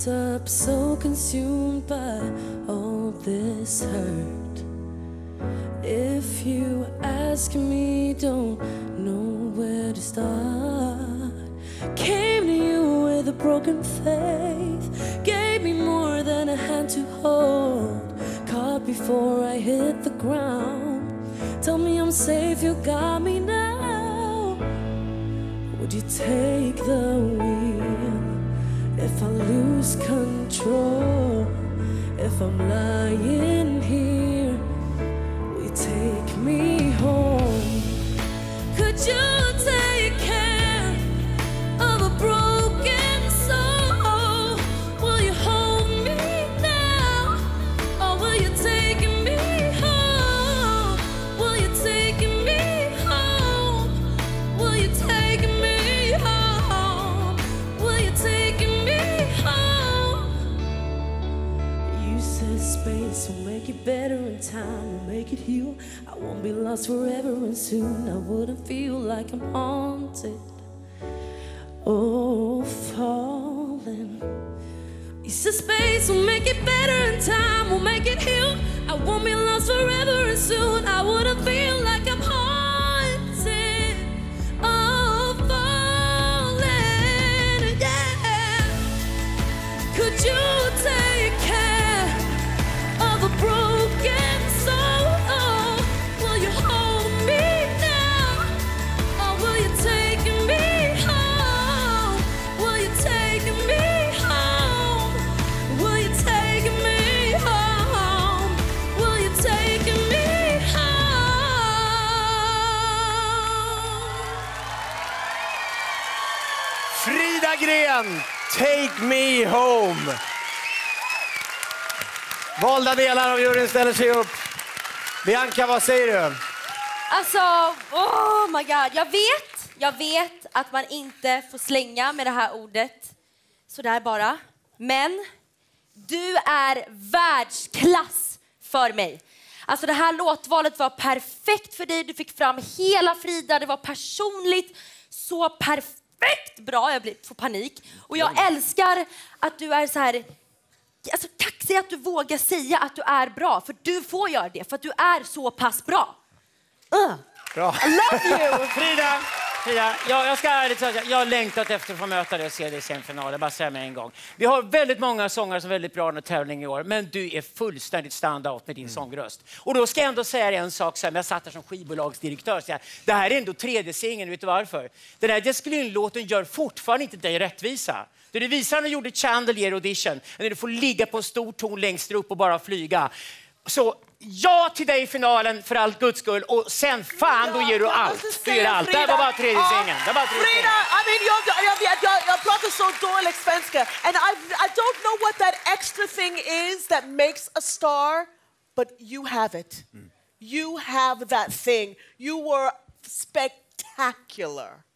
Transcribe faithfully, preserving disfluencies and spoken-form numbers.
wrapped up, so consumed by all this hurt. If you ask me, don't know where to start. Came to you with a broken faith, gave me more than a hand to hold. Caught before I hit the ground. Tell me I'm safe, you got me now. Would you take the wheel if I lose control? If I'm lying here, will you take me home? Could you take care of a broken soul? Will you hold me now, or will you take me home? Will you take me home? Will you take me home? Will you take me home? You said space will make it better and time will make it heal. I won't be lost forever and soon I wouldn't feel like I'm haunted. Oh, falling. You said space will make it better and time will make it heal. I won't be lost forever and soon I wouldn't feel like I'm haunted. Oh, falling, yeah. Could you take care of a broken soul? Will you hold me now, or will you take me home? Will you take me home? Will you take me home? Will you take me home? Frida Gren, Take Me Home. Valda delar av juryn ställer sig upp. Bianca, vad säger du? Alltså, oh my god. Jag vet, jag vet att man inte får slänga med det här ordet sådär bara. Men du är världsklass för mig. Alltså det här låtvalet var perfekt för dig. Du fick fram hela Frida. Det var personligt. Så perfekt bra. Jag blir får panik. Och jag älskar att du är så här... Alltså kaxig att du vågar säga att du är bra. För du får göra det. För att du är så pass bra. Uh. Bra. I love you. Frida, Frida jag, jag ska ärligt säga, jag har längtat efter att få möta dig och se dig i semifinalen. Bara säga mig en gång. Vi har väldigt många sångare som är väldigt bra i den tävlingen i år. Men du är fullständigt stand-out med din mm. sångröst. Och då ska jag ändå säga en sak så här, jag satt här som skivbolagsdirektör. Så här, det här är ändå tredje singeln, vet du varför? Den här Jessica Lynn-låten gör fortfarande inte dig rättvisa. Det du visar när du gjorde Chandelier audition, när du får ligga på en stor ton längst upp och bara flyga. Så ja till dig i finalen för allt guds skull, och sen fan då ger du allt. Du ger allt. Det var bara tredje singeln. Det var bara tredje Frida, I mean jag jag jag jag jag pratar så dålig svenska, and I I don't know what that extra thing is that makes a star, but you have it. You have that thing. You were spectacular.